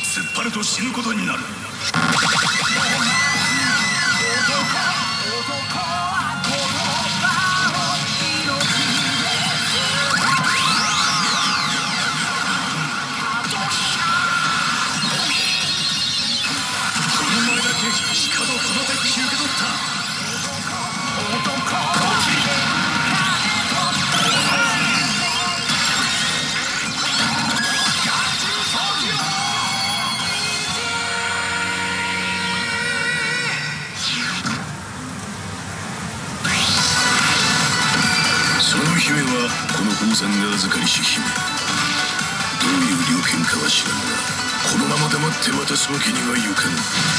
突っ張ると死ぬことになる。姫はこの宝山が預かりし姫。どういう了見かは知らんが、このまま黙って渡すわけにはいかぬ。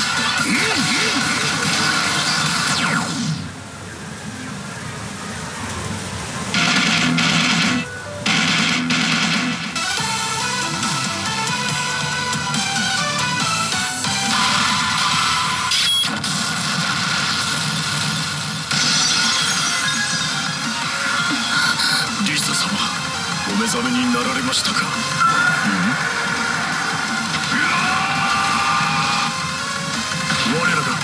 お目覚めになられましたか。我らだ。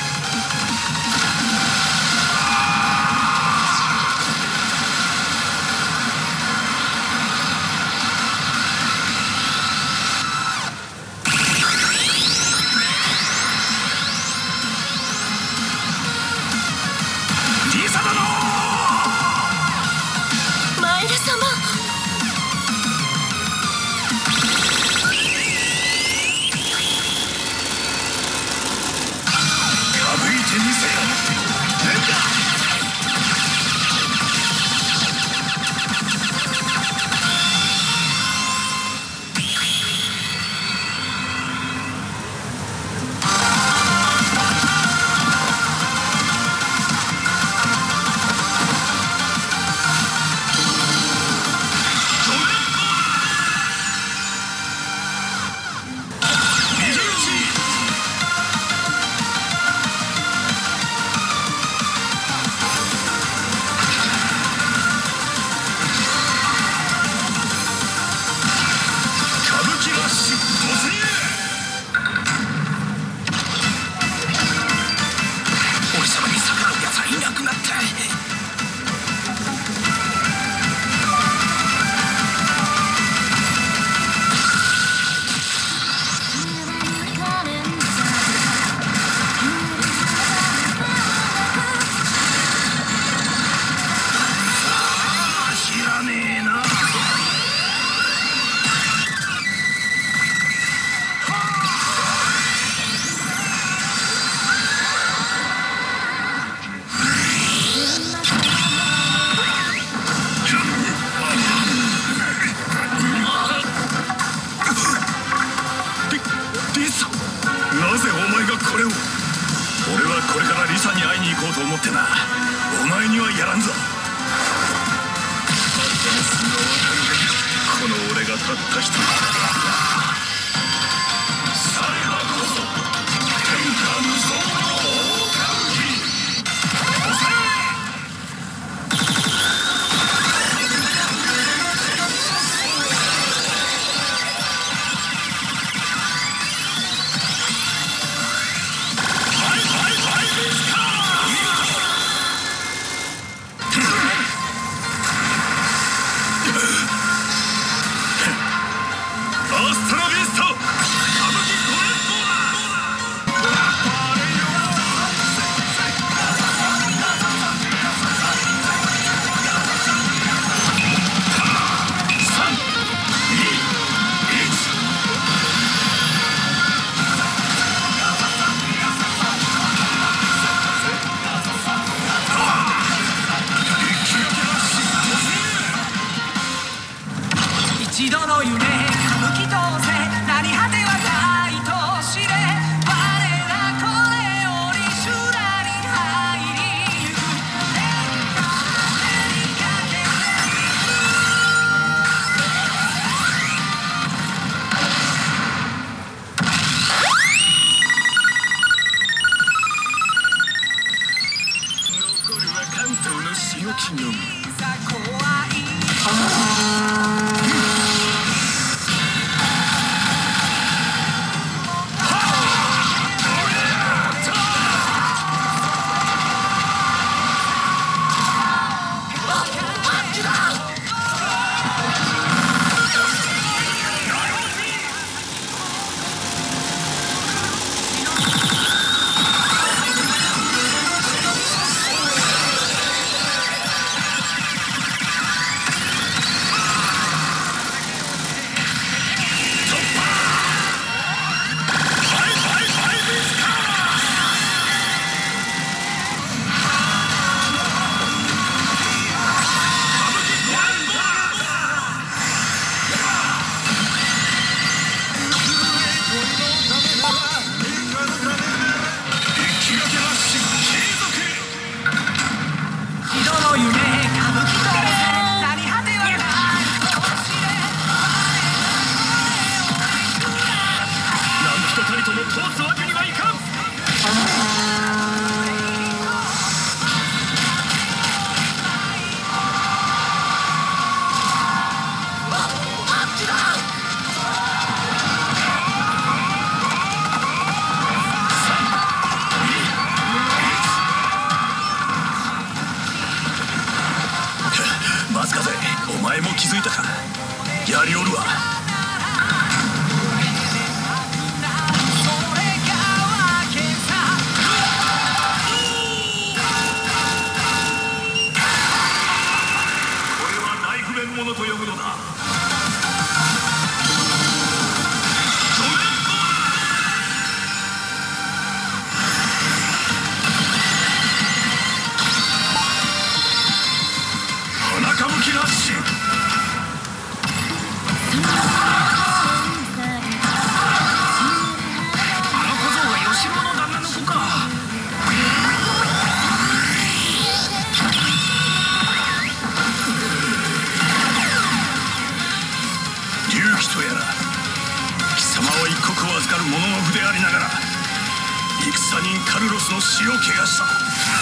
リサ殿。 マイル様。なぜお前がこれを。俺はこれからリサに会いに行こうと思ってな。お前にはやらんぞ。この俺がたった一人。さればこそ天下無双の狼。押せ。 でありながら戦人カルロスの死を汚した。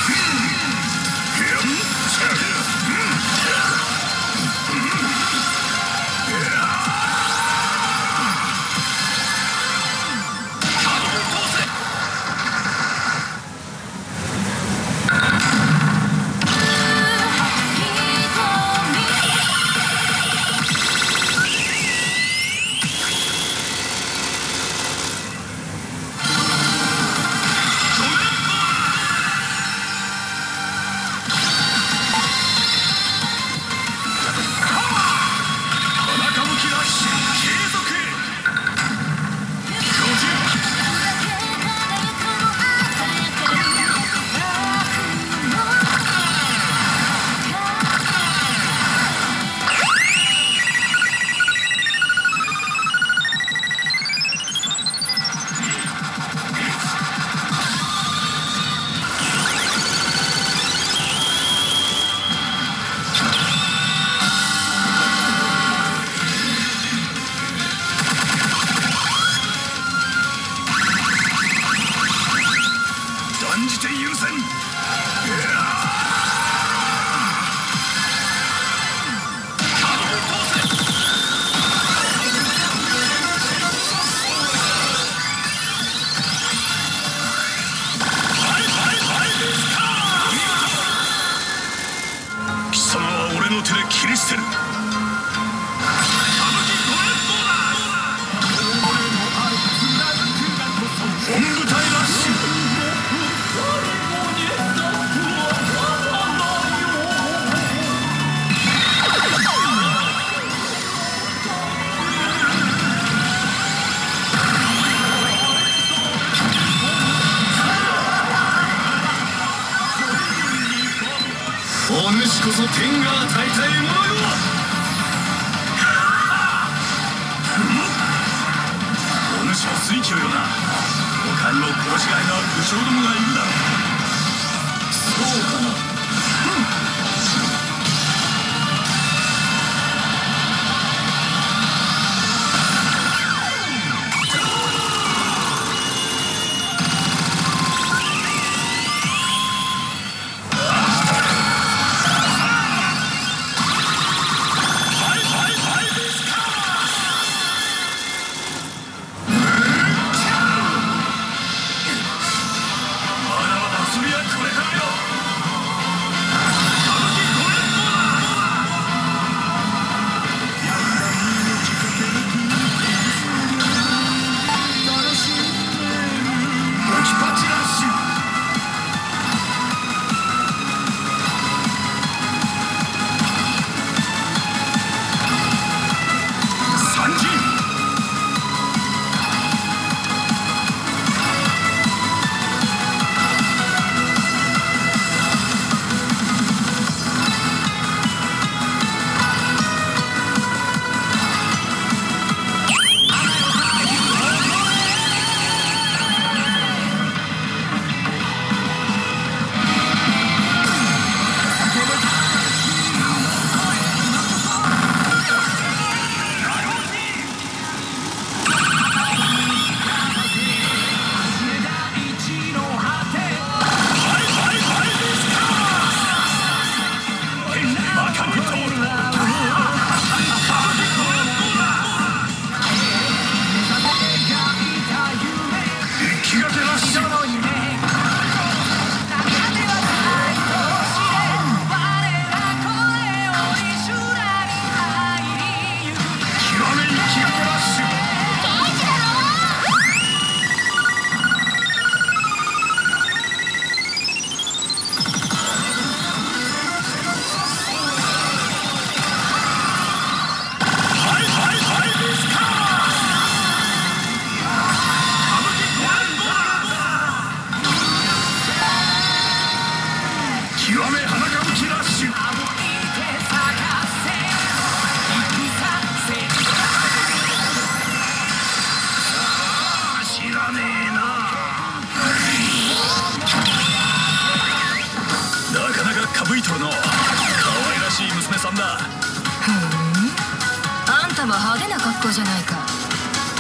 断じて許せん。貴様は俺の手で切り捨てる。本部隊ラッシュ。お主こそ天が与えた獲物よ。お主は水鬼よな。他にも殺しがいのある武将どもがいるだろう。そうかな。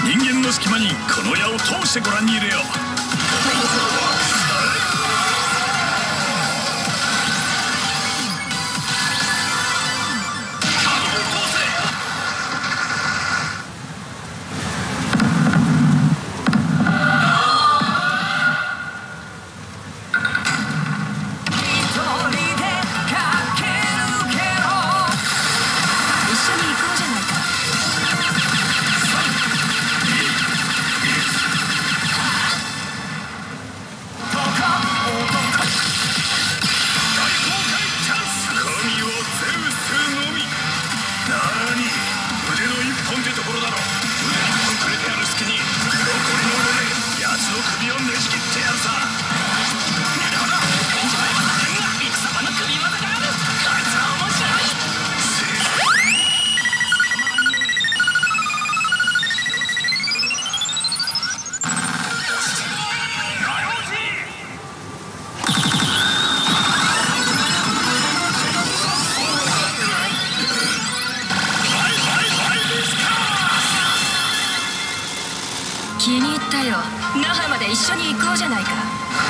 人間の隙間にこの矢を通してご覧に入れよう。 気に入ったよ。那覇まで一緒に行こうじゃないか。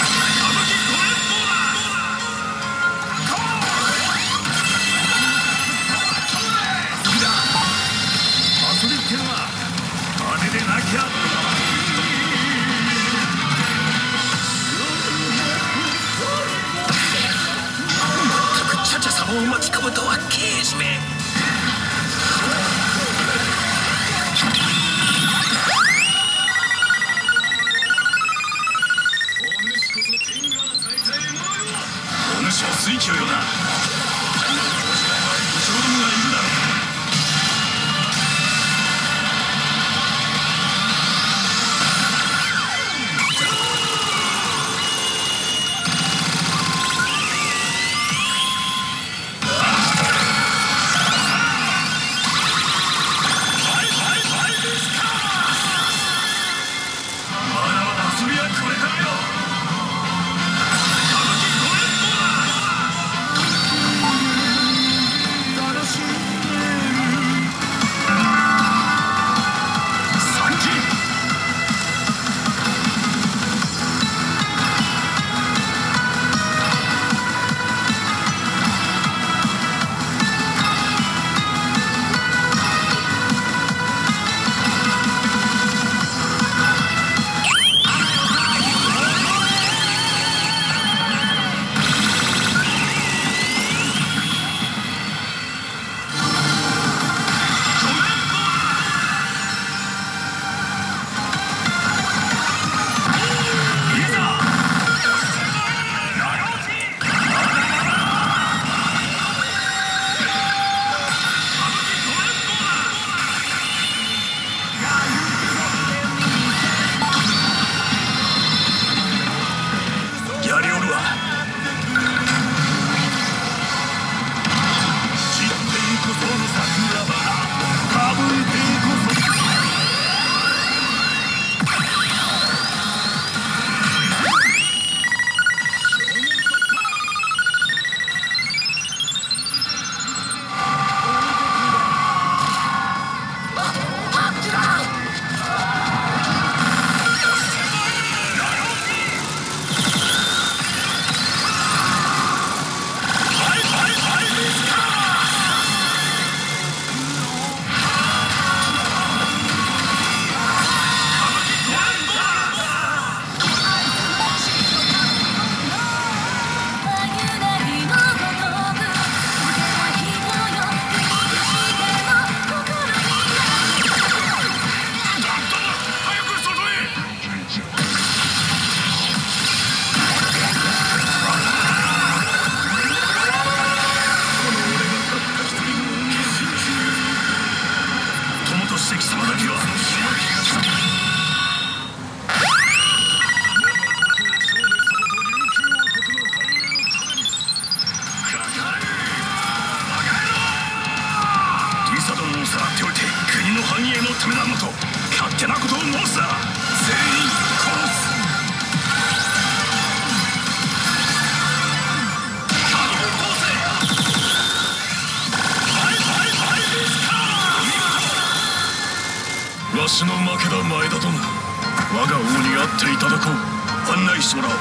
遊びってのはあれでなきゃ。まったくチャチャ様を巻き込むとは刑事め。水球よな。後ろどもがいるだろう。まだまだ遊びはこれからよ。勝手なことを申すな。全員殺す。わ私の負けだ前田殿。我が王に会っていただこう。案内してもらおう。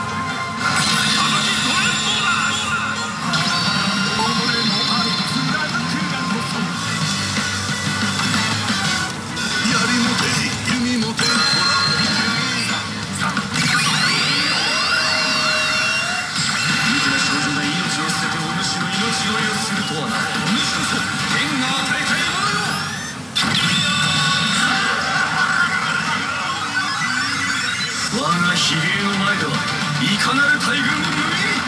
我が比例の前ではいかなる大軍も無意。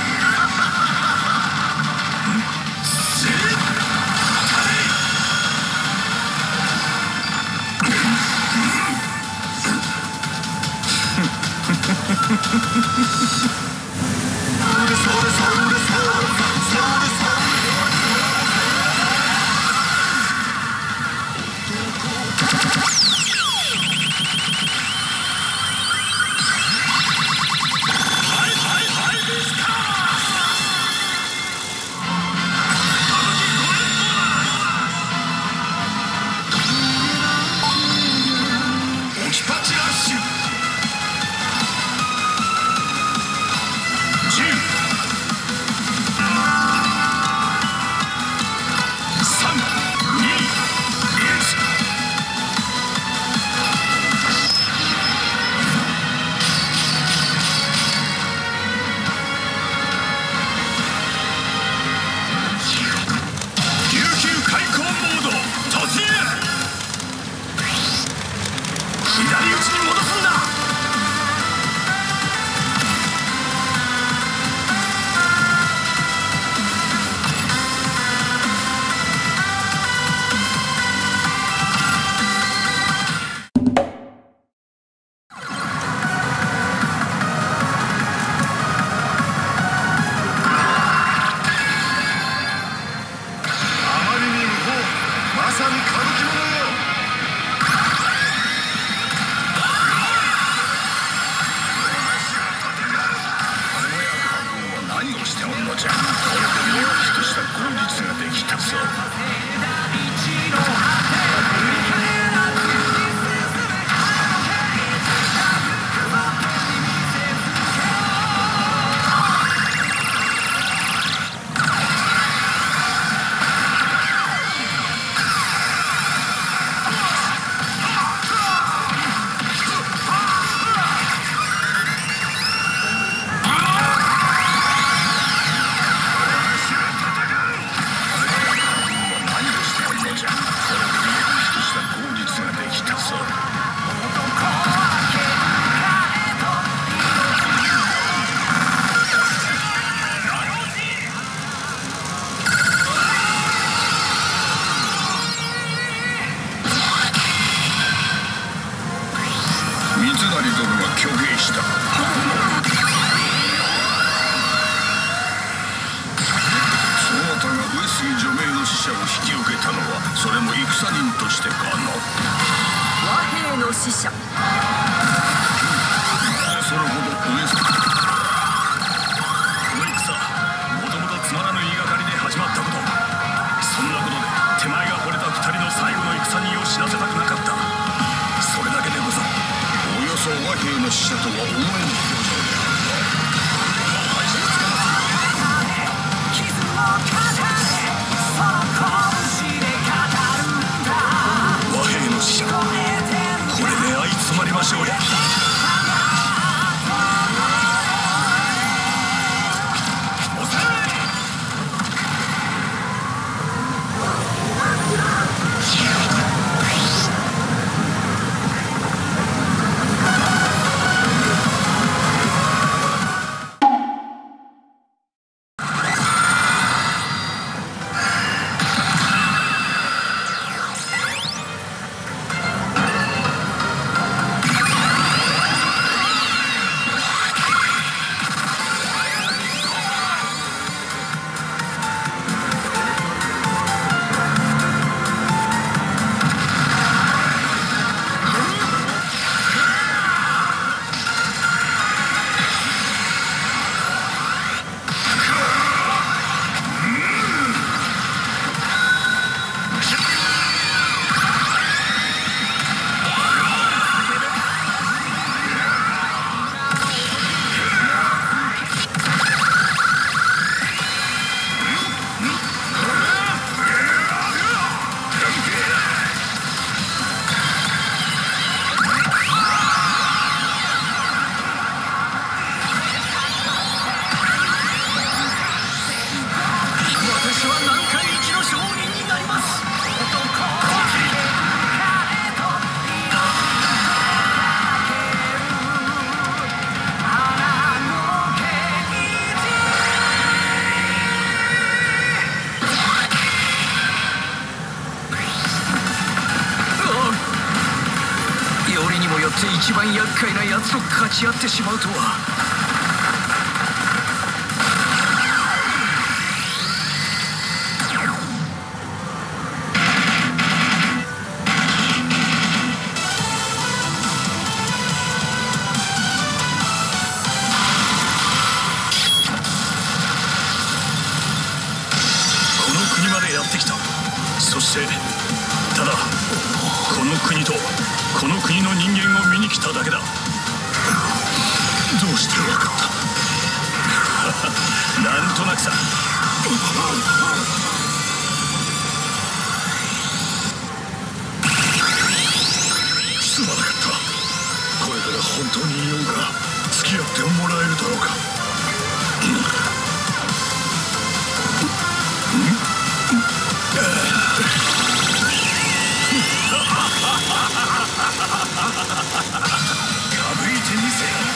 死者。それほど上様。この戦、もともとつまらぬ言いがかりで始まったこと。そんなことで手前が惚れた二人の最後の戦にを死なせたくなかった。それだけでござる。およそ和平の使者とは思えぬ表情である。和平の使者、これで相つまりましょうや。 もよって一番厄介な奴と勝ち合ってしまうとは。 そしてただこの国とこの国の人間を見に来ただけだ。 どうして分かった？ なんとなくさ。 すまなかった。これから本当にいようが付き合ってもらえるだろうか。 かぶいてみせよ。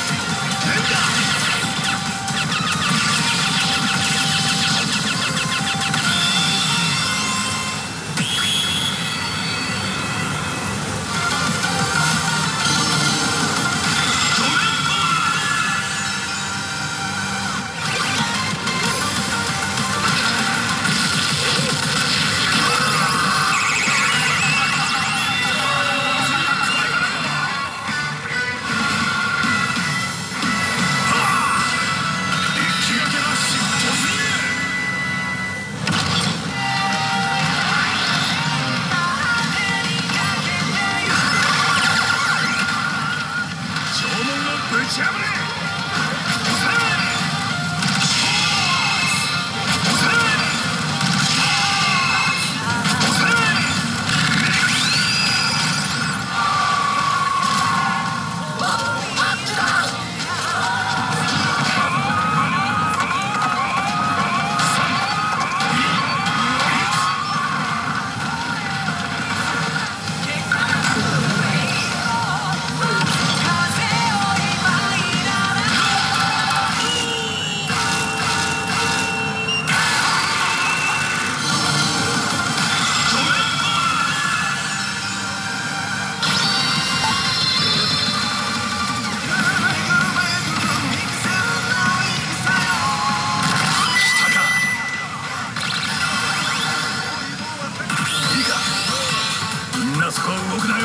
そこは動くなよ。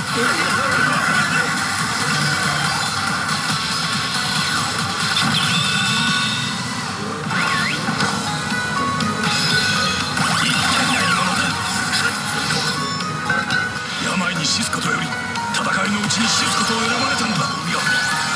病に死すことより戦いのうちに死すことを選ばれたのだ。海は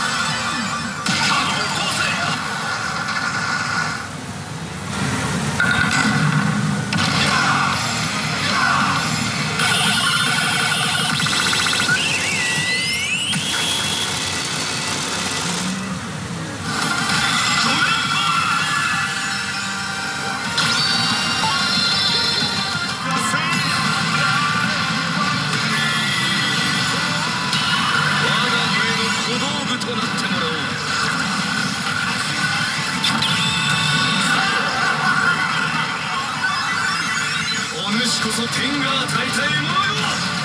こそ天が与えた獲物よ。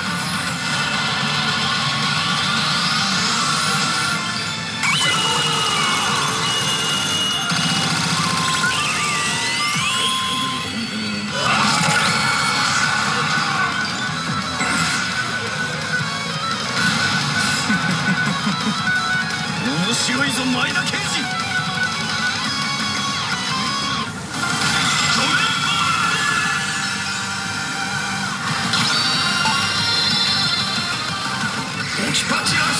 面白いぞ前田刑事。パチラ